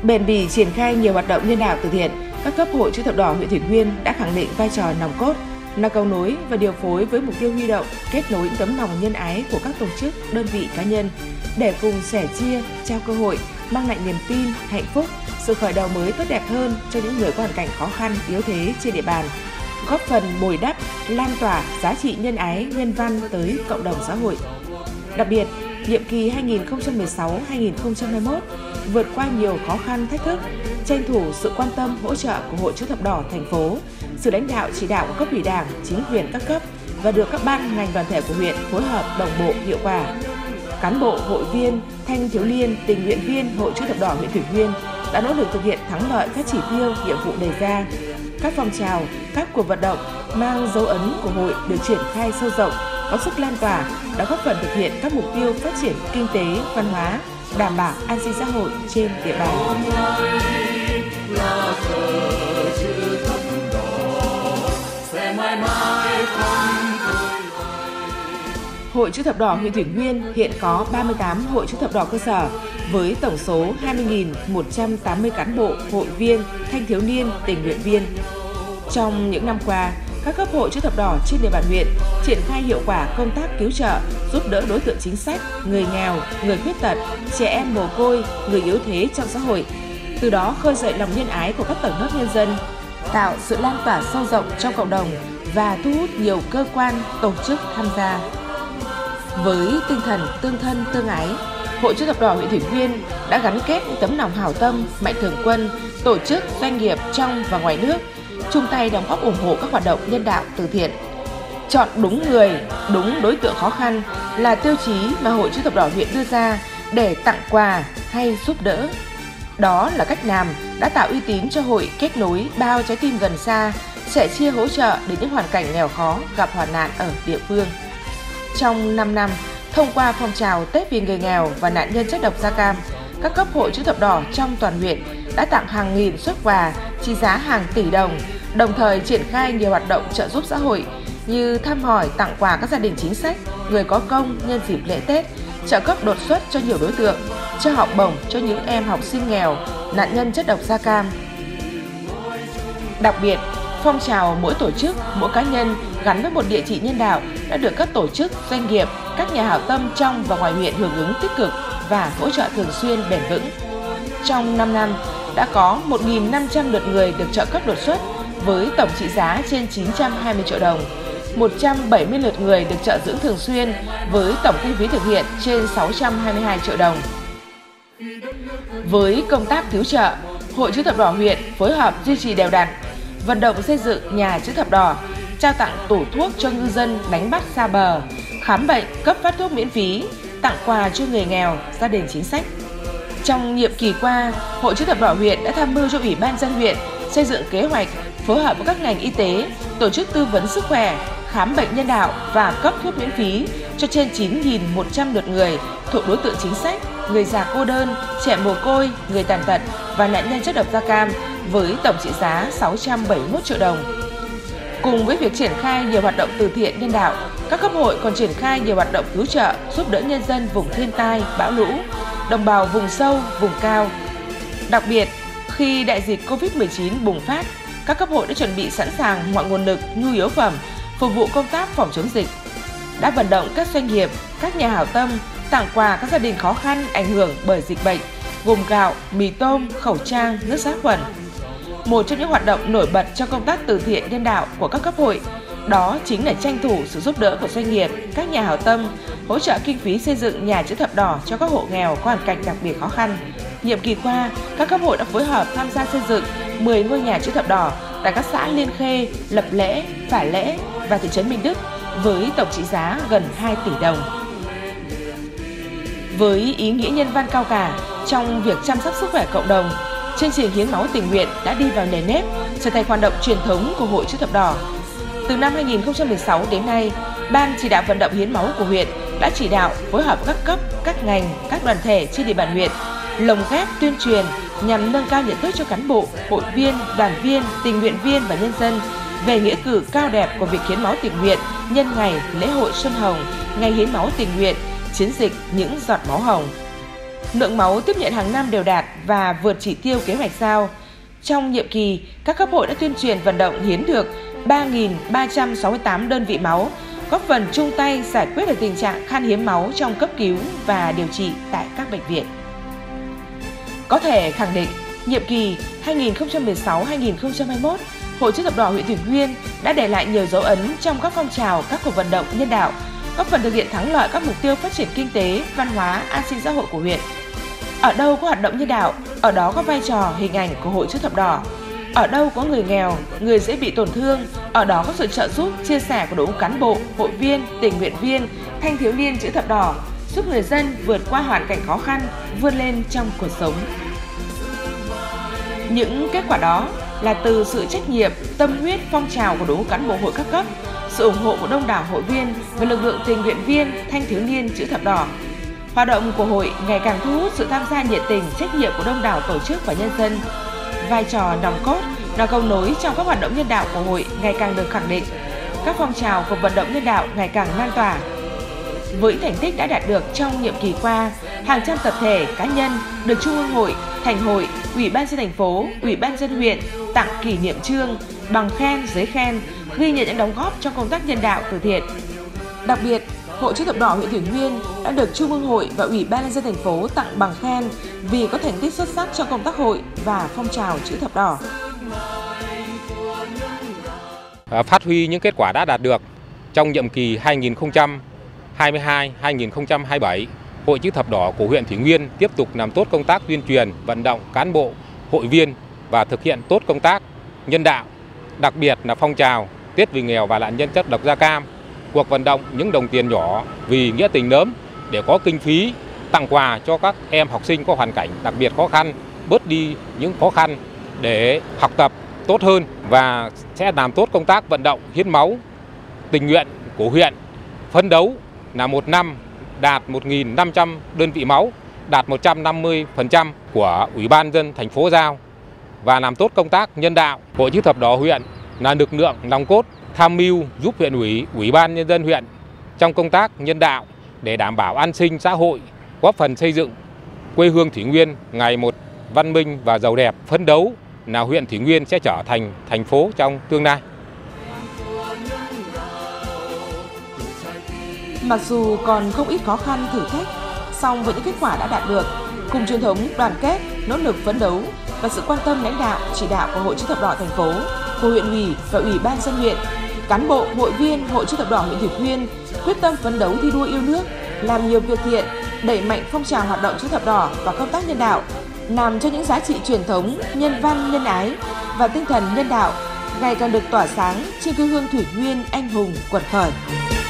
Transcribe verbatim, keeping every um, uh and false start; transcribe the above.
Bền bỉ triển khai nhiều hoạt động nhân đạo từ thiện, các cấp Hội Chữ thập đỏ huyện Thủy Nguyên đã khẳng định vai trò nòng cốt, là cầu nối và điều phối với mục tiêu huy động, kết nối những tấm lòng nhân ái của các tổ chức, đơn vị, cá nhân để cùng sẻ chia, trao cơ hội, mang lại niềm tin, hạnh phúc, sự khởi đầu mới tốt đẹp hơn cho những người có hoàn cảnh khó khăn, yếu thế trên địa bàn, góp phần bồi đắp, lan tỏa giá trị nhân ái, nhân văn tới cộng đồng xã hội. Đặc biệt, nhiệm kỳ hai nghìn không trăm mười sáu đến hai nghìn không trăm hai mươi mốt vượt qua nhiều khó khăn thách thức, tranh thủ sự quan tâm hỗ trợ của Hội Chữ thập đỏ thành phố, sự lãnh đạo chỉ đạo của cấp ủy Đảng, chính quyền các cấp và được các ban ngành đoàn thể của huyện phối hợp đồng bộ hiệu quả. Cán bộ, hội viên, thanh thiếu niên, tình nguyện viên Hội Chữ thập đỏ huyện Thủy Nguyên đã nỗ lực thực hiện thắng lợi các chỉ tiêu, nhiệm vụ đề ra. Các phong trào, các cuộc vận động mang dấu ấn của hội được triển khai sâu rộng, có sức lan tỏa, đã góp phần thực hiện các mục tiêu phát triển kinh tế, văn hóa, đảm bảo an sinh xã hội trên địa bàn. Hội Chữ thập đỏ huyện Thủy Nguyên hiện có ba mươi tám hội chữ thập đỏ cơ sở với tổng số hai mươi nghìn một trăm tám mươi cán bộ, hội viên, thanh thiếu niên, tình nguyện viên. Trong những năm qua, các cấp hội chữ thập đỏ trên địa bàn huyện triển khai hiệu quả công tác cứu trợ, giúp đỡ đối tượng chính sách, người nghèo, người khuyết tật, trẻ em mồ côi, người yếu thế trong xã hội. Từ đó khơi dậy lòng nhân ái của các tầng lớp nhân dân, tạo sự lan tỏa sâu rộng trong cộng đồng và thu hút nhiều cơ quan, tổ chức tham gia. Với tinh thần tương thân tương ái, Hội Chữ thập đỏ huyện Thủy Nguyên đã gắn kết những tấm lòng hảo tâm, mạnh thường quân, tổ chức, doanh nghiệp trong và ngoài nước chung tay đóng góp ủng hộ các hoạt động nhân đạo từ thiện. Chọn đúng người, đúng đối tượng khó khăn là tiêu chí mà Hội Chữ thập đỏ huyện đưa ra để tặng quà hay giúp đỡ. Đó là cách làm đã tạo uy tín cho hội kết nối bao trái tim gần xa, sẻ chia hỗ trợ đến những hoàn cảnh nghèo khó gặp hoạn nạn ở địa phương. Trong năm năm, thông qua phong trào Tết vì người nghèo và nạn nhân chất độc da cam, các cấp hội chữ thập đỏ trong toàn huyện đã tặng hàng nghìn suất quà trị giá hàng tỷ đồng, đồng thời triển khai nhiều hoạt động trợ giúp xã hội như thăm hỏi, tặng quà các gia đình chính sách, người có công nhân dịp lễ Tết, trợ cấp đột xuất cho nhiều đối tượng, cho học bổng cho những em học sinh nghèo, nạn nhân chất độc da cam. Đặc biệt, phong trào mỗi tổ chức, mỗi cá nhân gắn với một địa chỉ nhân đạo đã được các tổ chức, doanh nghiệp, các nhà hảo tâm trong và ngoài huyện hưởng ứng tích cực và hỗ trợ thường xuyên bền vững. Trong năm năm, đã có một nghìn năm trăm lượt người được trợ cấp đột xuất với tổng trị giá trên chín trăm hai mươi triệu đồng, một trăm bảy mươi lượt người được trợ dưỡng thường xuyên với tổng kinh phí thực hiện trên sáu trăm hai mươi hai triệu đồng. Với công tác cứu trợ, Hội Chữ thập đỏ huyện phối hợp duy trì đều đặn, vận động xây dựng nhà chữ thập đỏ, trao tặng tủ thuốc cho ngư dân đánh bắt xa bờ, khám bệnh, cấp phát thuốc miễn phí, tặng quà cho người nghèo, gia đình chính sách. Trong nhiệm kỳ qua, Hội Chữ thập đỏ huyện đã tham mưu cho Ủy ban nhân dân huyện xây dựng kế hoạch phối hợp với các ngành y tế, tổ chức tư vấn sức khỏe, khám bệnh nhân đạo và cấp thuốc miễn phí cho trên chín nghìn một trăm lượt người thuộc đối tượng chính sách, người già cô đơn, trẻ mồ côi, người tàn tật và nạn nhân chất độc da cam với tổng trị giá sáu trăm bảy mươi mốt triệu đồng. Cùng với việc triển khai nhiều hoạt động từ thiện nhân đạo, các cấp hội còn triển khai nhiều hoạt động cứu trợ, giúp đỡ nhân dân vùng thiên tai, bão lũ, đồng bào vùng sâu, vùng cao. Đặc biệt, khi đại dịch Covid mười chín bùng phát, các cấp hội đã chuẩn bị sẵn sàng mọi nguồn lực, nhu yếu phẩm phục vụ công tác phòng chống dịch. Đã vận động các doanh nghiệp, các nhà hảo tâm tặng quà các gia đình khó khăn ảnh hưởng bởi dịch bệnh, gồm gạo, mì tôm, khẩu trang, nước sát khuẩn. Một trong những hoạt động nổi bật trong công tác từ thiện nhân đạo của các cấp hội, đó chính là tranh thủ sự giúp đỡ của doanh nghiệp, các nhà hảo tâm, hỗ trợ kinh phí xây dựng nhà chữ thập đỏ cho các hộ nghèo có hoàn cảnh đặc biệt khó khăn. Nhiệm kỳ qua, các cấp hội đã phối hợp tham gia xây dựng mười ngôi nhà chữ thập đỏ tại các xã Liên Khê, Lập Lễ, Phả Lễ và thị trấn Minh Đức với tổng trị giá gần hai tỷ đồng. Với ý nghĩa nhân văn cao cả trong việc chăm sóc sức khỏe cộng đồng, chương trình hiến máu tình nguyện đã đi vào nền nếp, trở thành hoạt động truyền thống của Hội Chữ thập đỏ. Từ năm hai nghìn không trăm mười sáu đến nay, Ban chỉ đạo vận động hiến máu của huyện đã chỉ đạo phối hợp các cấp, các ngành, các đoàn thể trên địa bàn huyện lồng ghép tuyên truyền nhằm nâng cao nhận thức cho cán bộ, hội viên, đoàn viên, tình nguyện viên và nhân dân về nghĩa cử cao đẹp của việc hiến máu tình nguyện nhân ngày lễ hội Xuân Hồng, ngày hiến máu tình nguyện, chiến dịch những giọt máu hồng. Lượng máu tiếp nhận hàng năm đều đạt và vượt chỉ tiêu kế hoạch giao. Trong nhiệm kỳ, các cấp hội đã tuyên truyền vận động hiến được ba nghìn ba trăm sáu mươi tám đơn vị máu, góp phần chung tay giải quyết được tình trạng khan hiếm máu trong cấp cứu và điều trị tại các bệnh viện. Có thể khẳng định, nhiệm kỳ hai nghìn không trăm mười sáu đến hai nghìn không trăm hai mươi mốt, Hội Chữ thập đỏ huyện Thủy Nguyên đã để lại nhiều dấu ấn trong các phong trào, các cuộc vận động nhân đạo, góp phần thực hiện thắng lợi các mục tiêu phát triển kinh tế, văn hóa, an sinh xã hội của huyện. Ở đâu có hoạt động nhân đạo, ở đó có vai trò, hình ảnh của Hội Chữ thập đỏ. Ở đâu có người nghèo, người dễ bị tổn thương, ở đó có sự trợ giúp, chia sẻ của đội ngũ cán bộ, hội viên, tình nguyện viên, thanh thiếu niên Chữ thập đỏ, giúp người dân vượt qua hoàn cảnh khó khăn, vươn lên trong cuộc sống. Những kết quả đó là từ sự trách nhiệm, tâm huyết, phong trào của đội ngũ cán bộ hội các cấp, sự ủng hộ của đông đảo hội viên và lực lượng tình nguyện viên, thanh thiếu niên Chữ thập đỏ. Hoạt động của hội ngày càng thu hút sự tham gia nhiệt tình, trách nhiệm của đông đảo tổ chức và nhân dân. Vai trò nòng cốt, là cầu nối trong các hoạt động nhân đạo của hội ngày càng được khẳng định. Các phong trào cuộc vận động nhân đạo ngày càng lan tỏa. Với thành tích đã đạt được trong nhiệm kỳ qua, hàng trăm tập thể, cá nhân được Trung ương Hội, Thành hội, Ủy ban nhân dân thành phố, Ủy ban nhân dân huyện tặng kỷ niệm chương, bằng khen, giấy khen, ghi nhận những đóng góp trong công tác nhân đạo từ thiện. Đặc biệt, Hội Chữ thập đỏ huyện Thủy Nguyên đã được Trung ương Hội và Ủy ban nhân dân thành phố tặng bằng khen vì có thành tích xuất sắc trong công tác hội và phong trào Chữ thập đỏ. Phát huy những kết quả đã đạt được trong nhiệm kỳ hai nghìn không trăm hai mươi hai đến hai nghìn không trăm hai mươi bảy, Hội Chữ thập đỏ của huyện Thủy Nguyên tiếp tục làm tốt công tác tuyên truyền, vận động cán bộ, hội viên và thực hiện tốt công tác nhân đạo, đặc biệt là phong trào Tết vì nghèo và nạn nhân chất độc da cam, cuộc vận động những đồng tiền nhỏ vì nghĩa tình lớn để có kinh phí tặng quà cho các em học sinh có hoàn cảnh đặc biệt khó khăn, bớt đi những khó khăn để học tập tốt hơn, và sẽ làm tốt công tác vận động hiến máu tình nguyện của huyện, phấn đấu là một năm đạt một nghìn năm trăm đơn vị máu, đạt một trăm năm mươi phần trăm của Ủy ban nhân dân thành phố giao, và làm tốt công tác nhân đạo. Hội Chữ thập đỏ huyện là lực lượng nòng cốt tham mưu giúp huyện ủy, Ủy ban nhân dân huyện trong công tác nhân đạo để đảm bảo an sinh xã hội, góp phần xây dựng quê hương Thủy Nguyên ngày một văn minh và giàu đẹp, phấn đấu là huyện Thủy Nguyên sẽ trở thành thành phố trong tương lai. Mặc dù còn không ít khó khăn, thử thách, song với những kết quả đã đạt được, cùng truyền thống đoàn kết, nỗ lực phấn đấu và sự quan tâm lãnh đạo, chỉ đạo của Hội Chữ thập đỏ thành phố, của huyện ủy và Ủy ban nhân dân huyện, cán bộ, hội viên Hội Chữ thập đỏ huyện Thủy Nguyên quyết tâm phấn đấu thi đua yêu nước, làm nhiều việc thiện, đẩy mạnh phong trào hoạt động Chữ thập đỏ và công tác nhân đạo, làm cho những giá trị truyền thống, nhân văn, nhân ái và tinh thần nhân đạo ngày càng được tỏa sáng trên quê hương Thủy Nguyên anh hùng quật khởi.